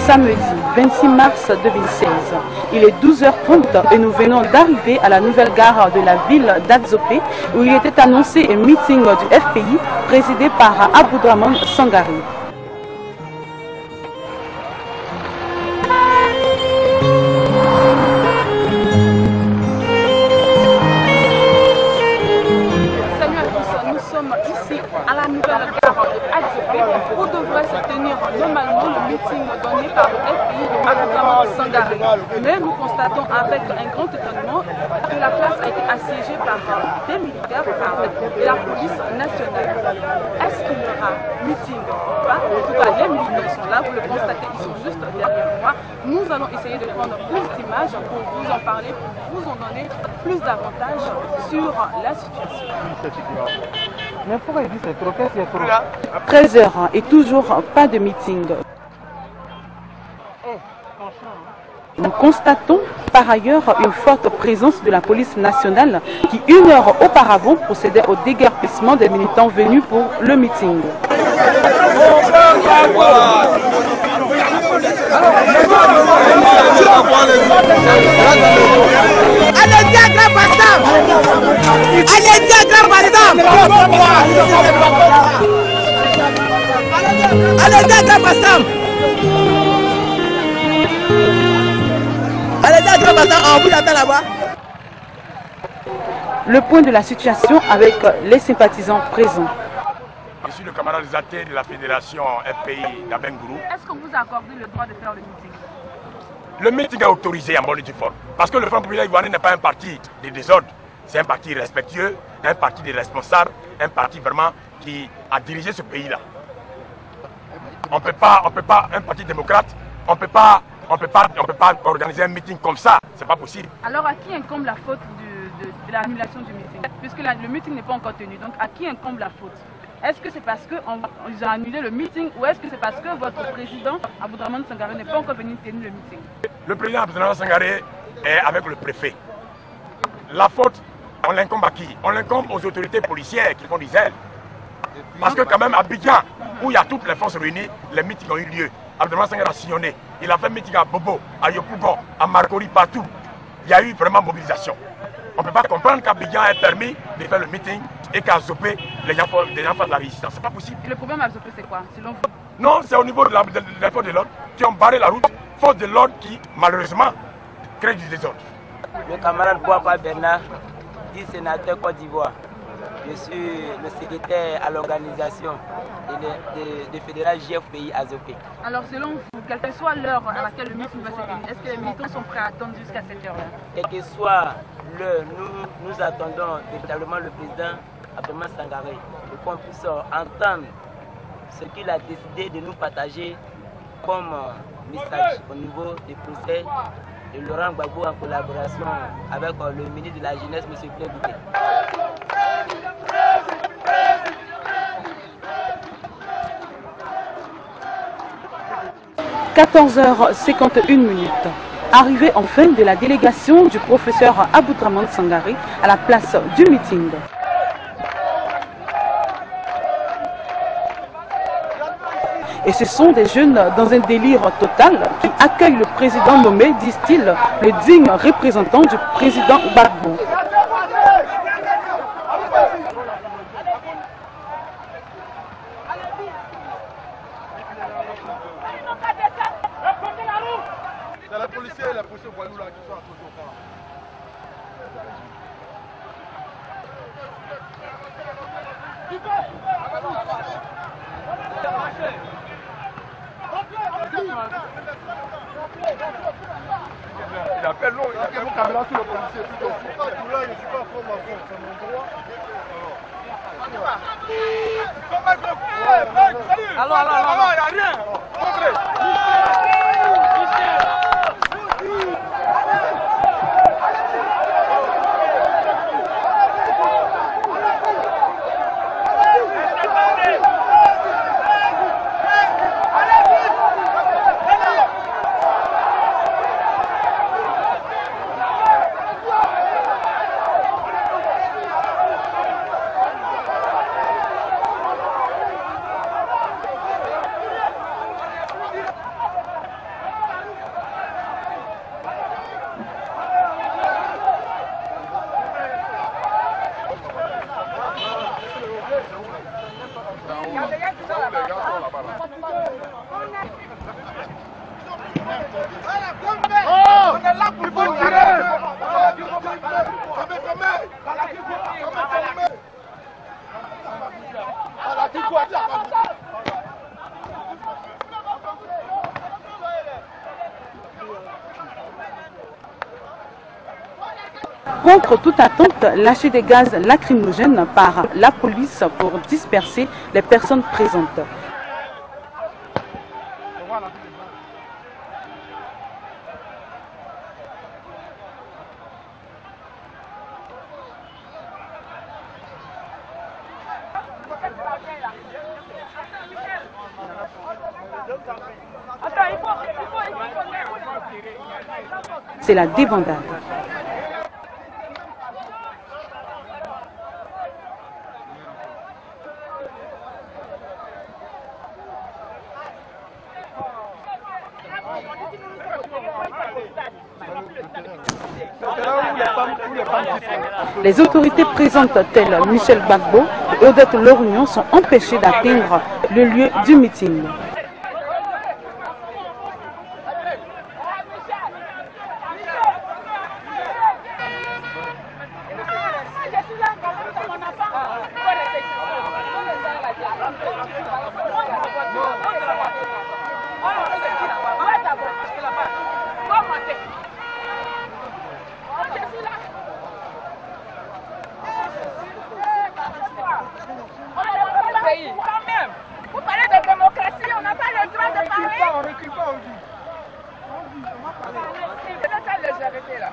samedi 26 mars 2016. Il est 12h30 et nous venons d'arriver à la nouvelle gare de la ville d'Adzopé où il était annoncé un meeting du FPI présidé par Aboudraman Sangaré. Ici à la nouvelle gare de Adzopé où devrait se tenir normalement le meeting donné par le FPI de Aboudraman Sangaré. Mais nous constatons avec un grand étonnement que la place a été assiégée par des militaires, par la police nationale. Est-ce qu'il y aura meeting ou pas? En tout cas, les militaires sont là, vous le constatez, ils sont juste derrière moi. Nous allons essayer de prendre plus d'images pour vous en parler, pour vous en donner plus d'avantages sur la situation. Mais pourquoi il dit c'est trop? Qu'est-ce qu'il y a trop? 13h et toujours pas de meeting. Nous constatons par ailleurs une forte présence de la police nationale qui, une heure auparavant, procédait au déguerpissement des militants venus pour le meeting. Le point de la situation avec les sympathisants présents. Je suis le camarade Zaté de la fédération FPI d'Abengourou. Est-ce qu'on vous a accordé le droit de faire le meeting? Le meeting est autorisé en bonne et due forme. Parce que le Front populaire ivoirien n'est pas un parti de désordre. C'est un parti respectueux, un parti de responsables, un parti vraiment qui a dirigé ce pays-là. On ne peut pas, un parti démocrate, on peut pas organiser un meeting comme ça. C'est pas possible. Alors à qui incombe la faute de l'annulation du meeting? Puisque le meeting n'est pas encore tenu. Donc à qui incombe la faute? Est-ce que c'est parce qu'ils ont annulé le meeting ou est-ce que c'est parce que votre président, Aboudraman Sangaré, n'est pas encore venu tenir le meeting? Le président Aboudraman Sangaré est avec le préfet. La faute, on l'incombe à qui? On l'incombe aux autorités policières qui font des ailes. Parce que quand même à Abidjan, où il y a toutes les forces réunies, les meetings ont eu lieu. Aboudraman Sangaré a sillonné. Il a fait un meeting à Bobo, à Yopougon, à Marcory, partout. Il y a eu vraiment mobilisation. On ne peut pas comprendre qu'Abidjan ait permis de faire le meeting et qu'à Zopé, les gens fassent de la résistance. C'est pas possible. Et le problème à Zopé, c'est quoi selon vous? Non, c'est au niveau de la force de l'ordre qui ont barré la route. Force de l'ordre qui, malheureusement, crée du désordre. Le camarade Boapa Bernard, dit sénateur Côte d'Ivoire. Je suis le secrétaire à l'organisation de fédéral JFPI à Zopé. Alors selon vous, quelle que soit l'heure à laquelle le meeting va se tenir, est-ce que les militants sont prêts à attendre jusqu'à cette heure-là? Quelle que soit l'heure, nous attendons véritablement le président Aboudraman Sangaré pour qu'on puisse entendre ce qu'il a décidé de nous partager comme message au niveau des procès de Laurent Gbagbo en collaboration avec le ministre de la Jeunesse, M. Pierre Bouquet. 14h51. Arrivée en fin de la délégation du professeur Aboudraman Sangaré à la place du meeting. Et ce sont des jeunes dans un délire total qui accueillent le président nommé, disent-ils, le digne représentant du président Gbagbo. C'est la police et la police voilou là qui sont à côté au camp. Il a fait long, il a fait mon caméra sur le policier plutôt. Je suis pas tout là, je suis pas franc-maçon, c'est mon droit. Alors, il n'y a rien. Contre toute attente, lâcher des gaz lacrymogènes par la police pour disperser les personnes présentes. C'est la débandade. Les autorités présentes telles Michel Gbagbo et Odette Lorugnon sont empêchées d'atteindre le lieu du meeting. Vous parlez de démocratie, on n'a pas le droit de parler. On recule pas, on dit. Là.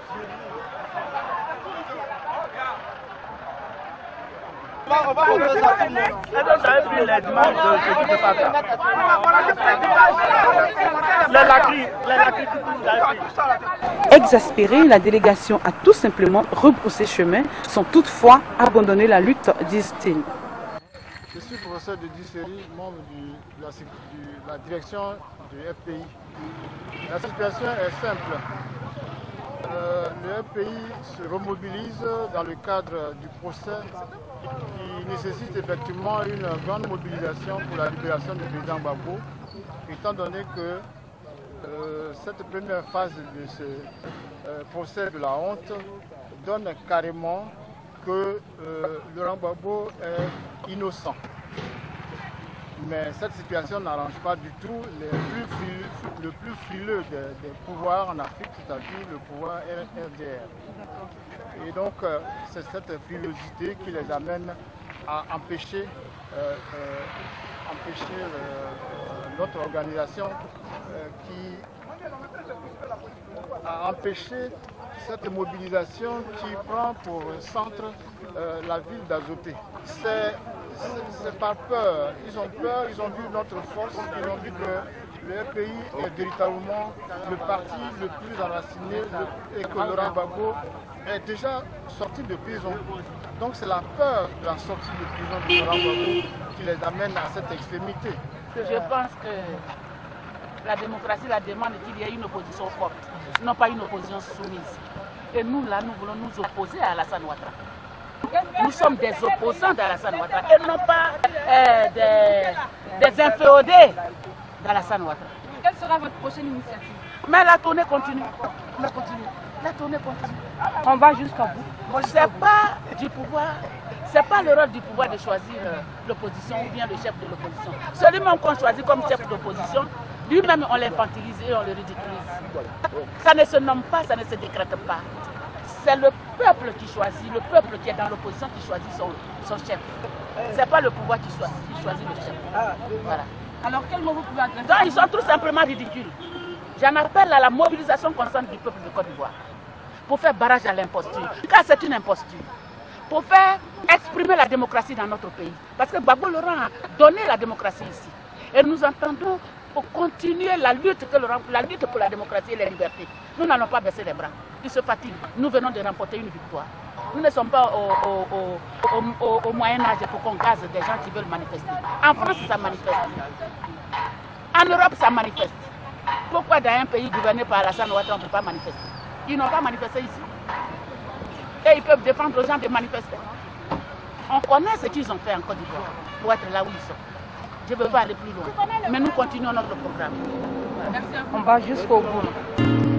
On va remettre ça tout le monde. Vous avez pris les images de ce qui se passe là. Exaspérée, la délégation a tout simplement rebroussé chemin, sans toutefois abandonner la lutte, disent-ils. Je suis professeur de Dissérie, membre de la direction du FPI. La situation est simple. Le FPI se remobilise dans le cadre du procès qui nécessite effectivement une grande mobilisation pour la libération du président Gbagbo, étant donné que cette première phase de ce procès de la honte donne carrément que Laurent Gbagbo est innocent. Mais cette situation n'arrange pas du tout le plus frileux des pouvoirs en Afrique, c'est-à-dire le pouvoir RDR. Et donc, c'est cette frilosité qui les amène à empêcher notre organisation qui a empêché cette mobilisation qui prend pour centre la ville d'Azoté. C'est par peur. Ils ont peur, ils ont vu notre force, ils ont vu que le FPI est véritablement le parti le plus enraciné et que Laurent Gbagbo est déjà sorti de prison. Donc c'est la peur de la sortie de prison de Laurent Gbagbo qui les amène à cette extrémité. Je pense que la démocratie la demande qu'il y ait une opposition forte, non pas une opposition soumise. Et nous, là, nous voulons nous opposer à Alassane Ouattara. Nous sommes des opposants d'Alassane Ouattara et non pas des inféodés d'Alassane Ouattara. Quelle sera votre prochaine initiative? Mais la tournée continue. La tournée continue. On va jusqu'à bout. C'est pas du pouvoir, c'est pas le rôle du pouvoir de choisir l'opposition ou bien le chef de l'opposition. Celui-même qu'on choisit comme chef d'opposition, lui-même on l'infantilise et on le ridiculise. Ça ne se nomme pas, ça ne se décrète pas. C'est le peuple qui choisit, le peuple qui est dans l'opposition qui choisit son chef. C'est pas le pouvoir qui choisit le chef. Voilà. Alors quel mot vous pouvez adresser? Donc ils sont tout simplement ridicules. J'en appelle à la mobilisation constante du peuple de Côte d'Ivoire pour faire barrage à l'imposture. Car c'est une imposture. Pour faire exprimer la démocratie dans notre pays. Parce que Gbagbo Laurent a donné la démocratie ici. Et nous entendons pour continuer la lutte pour la démocratie et les libertés. Nous n'allons pas baisser les bras. Ils se fatiguent. Nous venons de remporter une victoire. Nous ne sommes pas au Moyen-Âge pour qu'on gaze des gens qui veulent manifester. En France, ça manifeste. En Europe, ça manifeste. Pourquoi dans un pays gouverné par Alassane Ouattara, on ne peut pas manifester? Ils n'ont pas manifesté ici. Et ils peuvent défendre aux gens de manifester. On connaît ce qu'ils ont fait en Côte d'Ivoire pour être là où ils sont. Je ne veux pas aller plus loin. Mais nous continuons notre programme. On va jusqu'au bout.